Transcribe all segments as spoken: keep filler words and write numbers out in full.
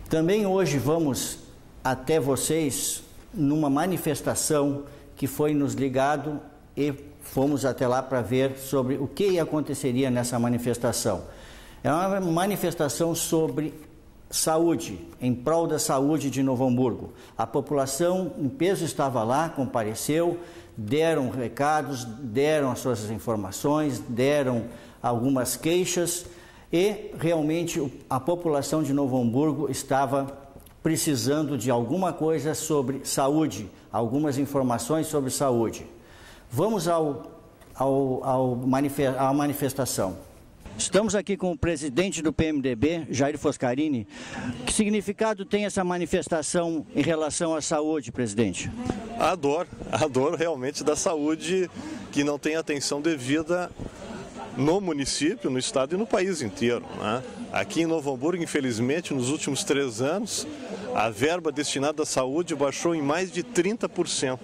Também hoje vamos até vocês numa manifestação que foi nos ligado e fomos até lá para ver sobre o que aconteceria nessa manifestação. É uma manifestação sobre saúde, em prol da saúde de Novo Hamburgo. A população em peso estava lá, compareceu, deram recados, deram as suas informações, deram algumas queixas e realmente a população de Novo Hamburgo estava precisando de alguma coisa sobre saúde, algumas informações sobre saúde. Vamos ao, ao, ao manif- à manifestação. Estamos aqui com o presidente do P M D B, Jair Foscarini. Que significado tem essa manifestação em relação à saúde, presidente? A dor, a dor realmente da saúde que não tem atenção devida no município, no estado e no país inteiro, né? Aqui em Novo Hamburgo, infelizmente, nos últimos três anos, a verba destinada à saúde baixou em mais de trinta por cento.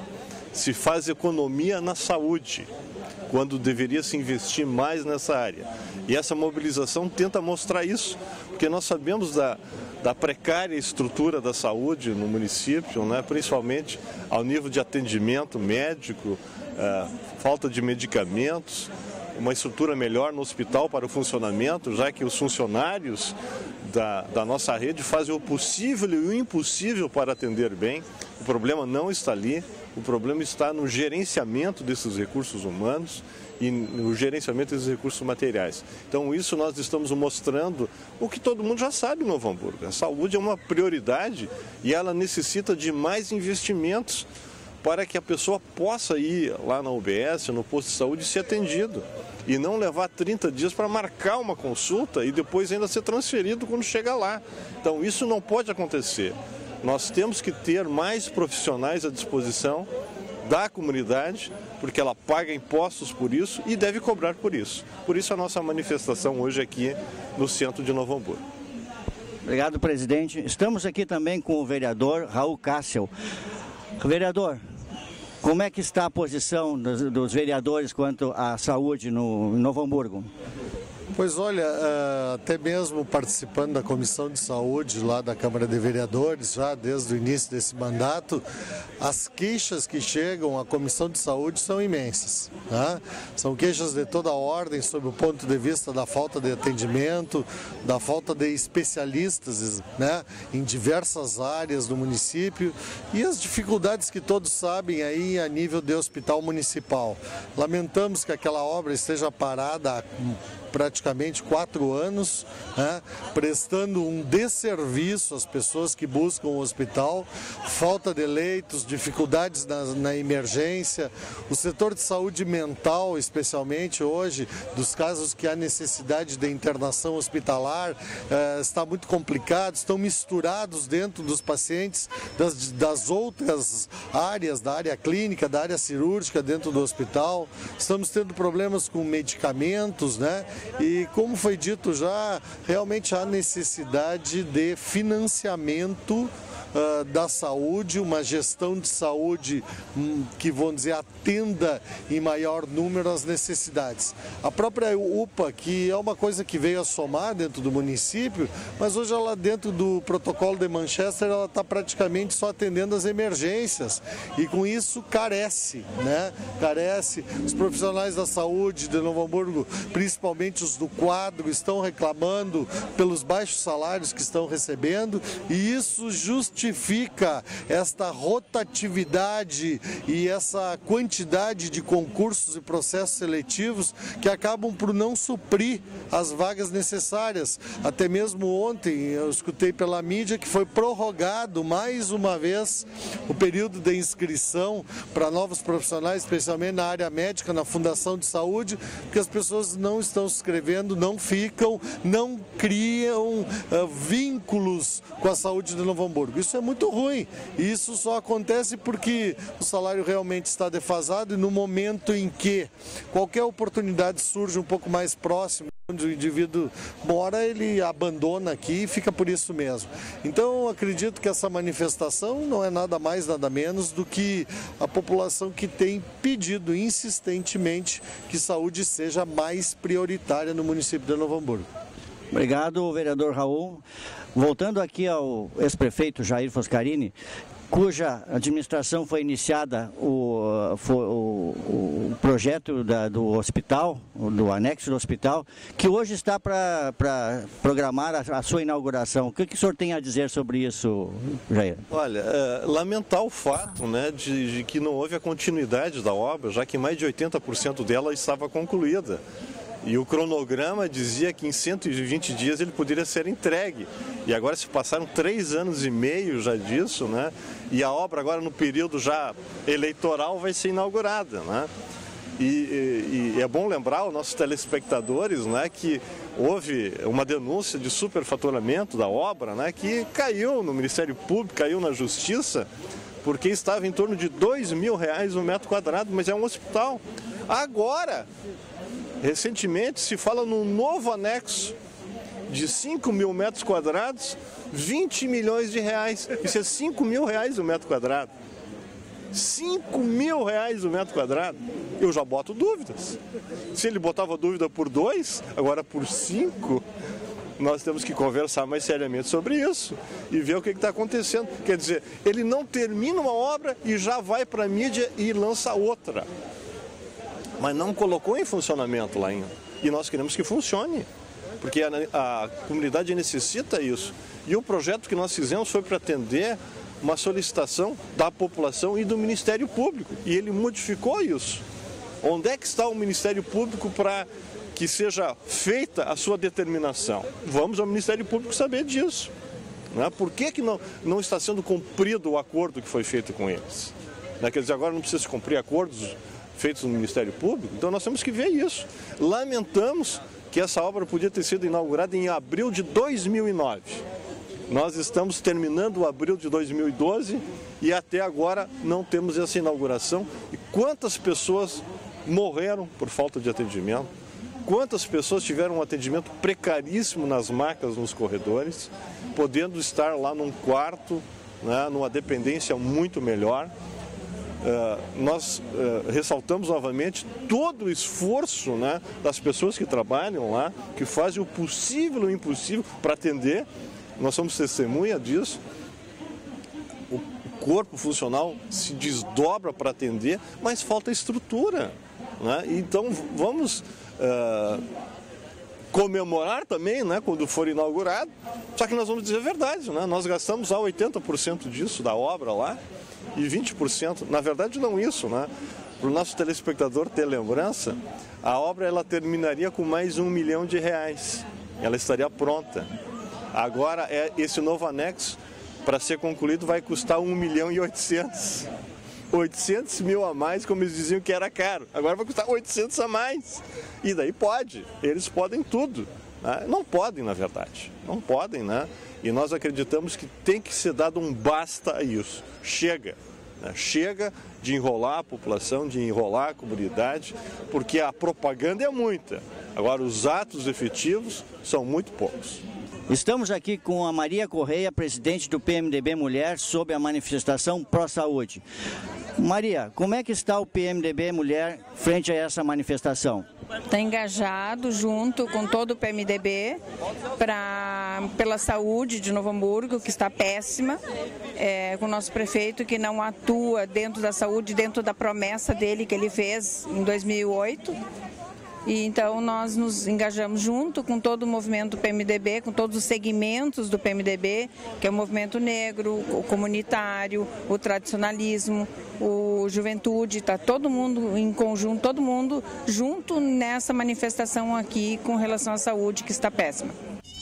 Se faz economia na saúde, quando deveria se investir mais nessa área. E essa mobilização tenta mostrar isso, porque nós sabemos da, da precária estrutura da saúde no município, né? Principalmente ao nível de atendimento médico, é, falta de medicamentos, uma estrutura melhor no hospital para o funcionamento, já que os funcionários da, da nossa rede fazem o possível e o impossível para atender bem. O problema não está ali, o problema está no gerenciamento desses recursos humanos e no gerenciamento desses recursos materiais. Então isso nós estamos mostrando o que todo mundo já sabe em Novo Hamburgo. A saúde é uma prioridade e ela necessita de mais investimentos para que a pessoa possa ir lá na U B S, no posto de saúde, e ser atendido. E não levar trinta dias para marcar uma consulta e depois ainda ser transferido quando chega lá. Então isso não pode acontecer. Nós temos que ter mais profissionais à disposição da comunidade, porque ela paga impostos por isso e deve cobrar por isso. Por isso a nossa manifestação hoje aqui no centro de Novo Hamburgo. Obrigado, presidente. Estamos aqui também com o vereador Raul Cassel. Vereador, como é que está a posição dos, dos vereadores quanto à saúde no em Novo Hamburgo? Pois olha, até mesmo participando da Comissão de Saúde lá da Câmara de Vereadores, já desde o início desse mandato, as queixas que chegam à Comissão de Saúde são imensas, né? São queixas de toda ordem sob o ponto de vista da falta de atendimento, da falta de especialistas, né, em diversas áreas do município e as dificuldades que todos sabem aí a nível de hospital municipal. Lamentamos que aquela obra esteja parada há praticamente quatro anos, né, prestando um desserviço às pessoas que buscam o hospital, falta de leitos, dificuldades na, na emergência, o setor de saúde mental, especialmente hoje, dos casos que há necessidade de internação hospitalar, eh, está muito complicado, estão misturados dentro dos pacientes das, das outras áreas, da área clínica, da área cirúrgica dentro do hospital, estamos tendo problemas com medicamentos, né? E como foi dito já, realmente há necessidade de financiamento uh, da saúde, uma gestão de saúde um, que, vamos dizer, atenda em maior número as necessidades. A própria U P A, que é uma coisa que veio a somar dentro do município, mas hoje ela dentro do protocolo de Manchester, ela está praticamente só atendendo as emergências e com isso carece, né? Carece. Os profissionais da saúde de Novo Hamburgo, principalmente os do quadro, estão reclamando pelos baixos salários que estão recebendo e isso justifica esta rotatividade e essa quantidade de concursos e processos seletivos que acabam por não suprir as vagas necessárias. Até mesmo ontem eu escutei pela mídia que foi prorrogado mais uma vez o período de inscrição para novos profissionais, especialmente na área médica, na Fundação de Saúde, porque as pessoas não estão se inscrevendo, não ficam, não criam uh, vínculos com a saúde de Novo Hamburgo. Isso é muito ruim. E isso só acontece porque o salário realmente está defasado e no momento em que qualquer oportunidade surge um pouco mais próximo onde o indivíduo mora, ele abandona aqui e fica por isso mesmo. Então, eu acredito que essa manifestação não é nada mais, nada menos do que a população que tem pedido insistentemente que saúde seja mais prioritária no município de Novo Hamburgo. Obrigado, vereador Raul. Voltando aqui ao ex-prefeito Jair Foscarini, cuja administração foi iniciada o, foi, o, o projeto da, do hospital, do anexo do hospital, que hoje está para programar a, a sua inauguração. O que, que o senhor tem a dizer sobre isso, Jair? Olha, é, lamentar o fato, né, de, de que não houve a continuidade da obra, já que mais de oitenta por cento dela estava concluída. E o cronograma dizia que em cento e vinte dias ele poderia ser entregue. E agora se passaram três anos e meio já disso, né? E a obra agora no período já eleitoral vai ser inaugurada, né? E, e, e é bom lembrar aos nossos telespectadores, né, que houve uma denúncia de superfaturamento da obra, né, que caiu no Ministério Público, caiu na Justiça, porque estava em torno de dois mil reais o metro quadrado, mas é um hospital. Agora, recentemente, se fala num novo anexo de cinco mil metros quadrados, vinte milhões de reais. Isso é cinco mil reais o metro quadrado. cinco mil reais o metro quadrado. Eu já boto dúvidas. Se ele botava dúvida por dois, agora por cinco, nós temos que conversar mais seriamente sobre isso e ver o que está acontecendo. Quer dizer, ele não termina uma obra e já vai para a mídia e lança outra. Mas não colocou em funcionamento lá ainda. E nós queremos que funcione, porque a, a comunidade necessita isso. E o projeto que nós fizemos foi para atender uma solicitação da população e do Ministério Público. E ele modificou isso. Onde é que está o Ministério Público para que seja feita a sua determinação? Vamos ao Ministério Público saber disso. Né? Por que, que não, não está sendo cumprido o acordo que foi feito com eles? Né? Quer dizer, agora não precisa se cumprir acordos feitos no Ministério Público, então nós temos que ver isso. Lamentamos que essa obra podia ter sido inaugurada em abril de dois mil e nove. Nós estamos terminando o abril de dois mil e doze e até agora não temos essa inauguração. E quantas pessoas morreram por falta de atendimento? Quantas pessoas tiveram um atendimento precaríssimo nas macas, nos corredores, podendo estar lá num quarto, né, numa dependência muito melhor? Uh, nós uh, ressaltamos novamente todo o esforço, né, das pessoas que trabalham lá, que fazem o possível e o impossível para atender. Nós somos testemunha disso. O corpo funcional se desdobra para atender, mas falta estrutura, né? Então vamos uh, comemorar também, né, quando for inaugurado, só que nós vamos dizer a verdade, né? Nós gastamos lá oitenta por cento disso, da obra lá, e vinte por cento, na verdade não isso, né? Para o nosso telespectador ter lembrança, a obra ela terminaria com mais um milhão de reais, ela estaria pronta. Agora, é, esse novo anexo, para ser concluído, vai custar um milhão e oitocentos. oitocentos mil a mais, como eles diziam que era caro. Agora vai custar oitocentos a mais. E daí pode, eles podem tudo. Né? Não podem, na verdade, não podem, né? E nós acreditamos que tem que ser dado um basta a isso. Chega, né? Chega de enrolar a população, de enrolar a comunidade, porque a propaganda é muita. Agora, os atos efetivos são muito poucos. Estamos aqui com a Maria Correia, presidente do P M D B Mulher, sobre a manifestação Pró-Saúde. Maria, como é que está o P M D B Mulher frente a essa manifestação? Está engajado junto com todo o P M D B pra, pela saúde de Novo Hamburgo, que está péssima, é, com o nosso prefeito que não atua dentro da saúde, dentro da promessa dele que ele fez em dois mil e oito. E então nós nos engajamos junto com todo o movimento do P M D B, com todos os segmentos do P M D B, que é o movimento negro, o comunitário, o tradicionalismo, o juventude, está todo mundo em conjunto, todo mundo junto nessa manifestação aqui com relação à saúde que está péssima.